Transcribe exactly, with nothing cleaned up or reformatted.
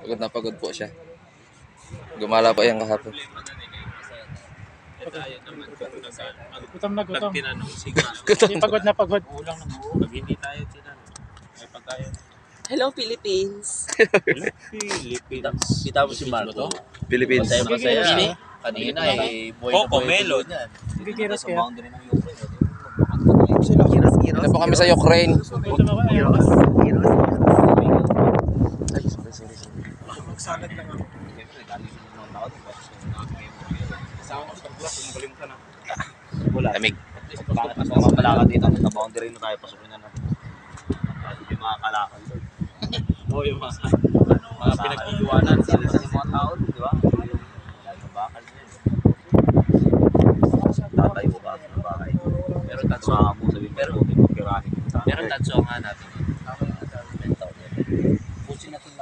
Pagod na pagod po siya. Gumala po yan kahapon. Gutom na gutom. Gutom. Hindi pagod na pagod. Ulang na mo. Pag hindi tayo tinanong, may pagkain. Hello, Philippines! Philippines. Kita mo si Marco. Philippines. Masaya masaya. Gigil Kanina eh. Boy Coco na boy Melon. yan. Gigiras Sa kaya. boundary ng Ukraine. Ano po kami sa Ukraine? Gutom ako. Ayun. Ay, sorry, sorry, sorry. Magsalad lang ako. Siyempre, galing sa mga tao. Kasama ko sa bulas, magaling ka na. Wala. Lamig. Bakit mas naman pala ka dito? Sa boundary na tayo. Pasukin na na. Yung mga kalakal doon. Oo, yung mga, Mga pinagkikiwanan. Sila sa mga tao, di ba? Yung bakal niya. Tatayo ka sa bahay. Pero tatso nga mo sabihin, pero hindi mo kirahin. Pero tatso nga natin. Mental. Pusin natin